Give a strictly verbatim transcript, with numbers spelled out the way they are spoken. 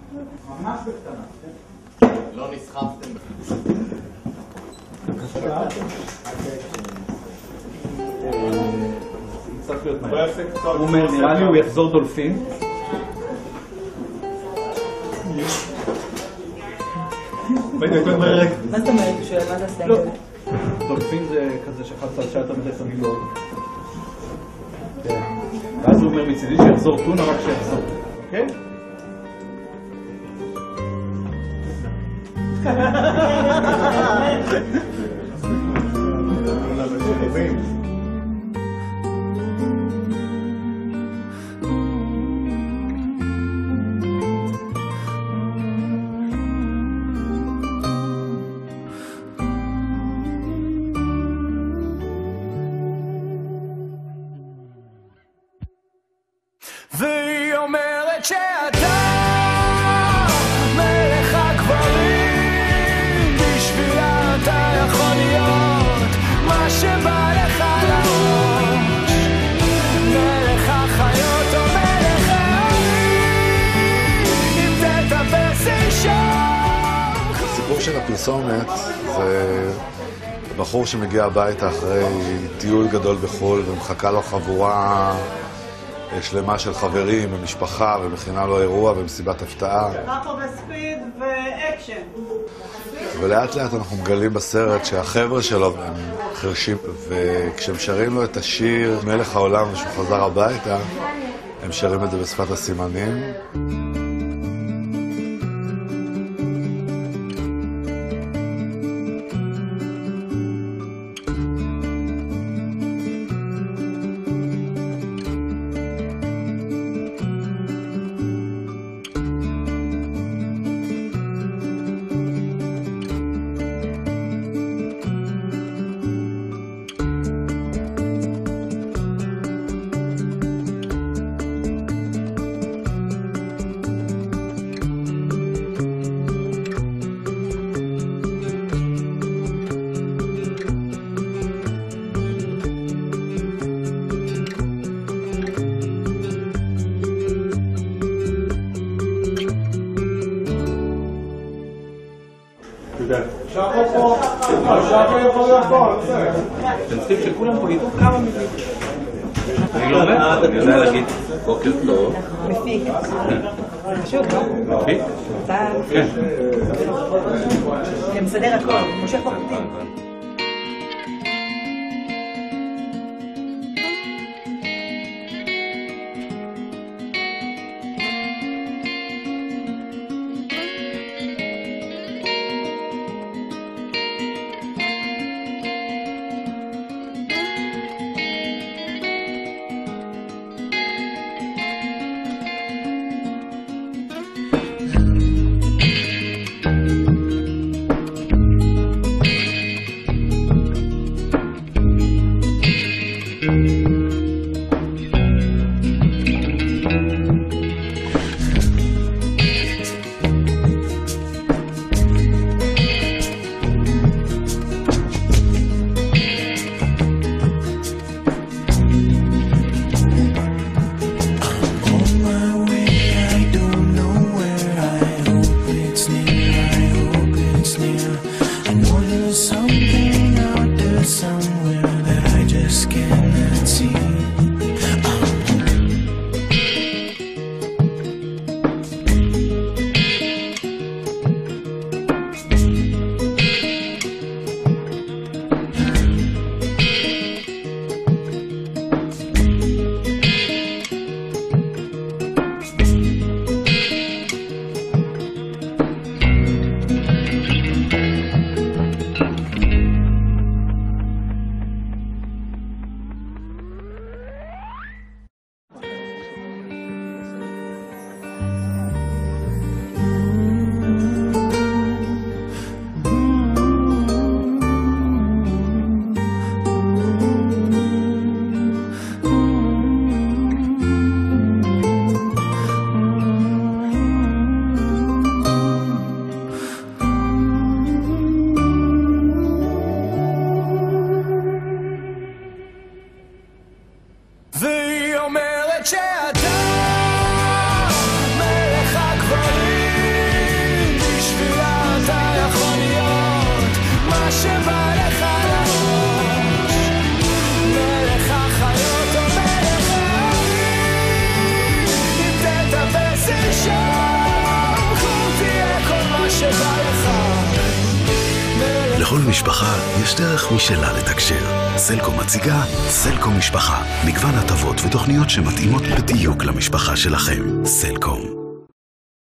ממש בקטנה. לא נסחפתם צריך להיות מהר. הוא אומר, נראה לי הוא יחזור דולפין. מה זאת אומרת? הוא שואל מה זה הסלנג? דולפין זה כזה שאחד צד שאתה מדי שמים לו. ואז הוא אומר מצידי שיחזור טונה רק שיחזור. אוקיי? והיא אומרת שאתה מלך הגברים, בשבילה אתה יכול להיות מה שבא לך לראש, מלך החיות או מלך הערים, אם תטפס אי שם. הסיפור של הפרסומת זה בחור שמגיע הביתה אחרי טיול גדול בחול ומחכה לו חבורה שלמה של חברים ומשפחה ומכינה לו אירוע ומסיבת הפתעה. רפו בספיד ואקשן. ולאט לאט אנחנו מגלים בסרט שהחבר'ה שלו הם חרשים, וכשהם שרים לו את השיר מלך העולם ושהוא חזר הביתה, הם שרים את זה בשפת הסימנים. שחו פה, שחו יכול להיות פה, אתם צריכים שכולם פה ידעו כמה מילים. אני לא אומר, אני יודע להגיד בוקר טוב. מפיק. חשוב, לא? מפיק? אתה... כן. זה מסדר הכל, מושך בחוטים. והיא אומרת שאתה לכל משפחה יש דרך משלה לתקשר. סלקום מציגה סלקום משפחה. מגוון הטבות ותוכניות שמתאימות בדיוק למשפחה שלכם. סלקום.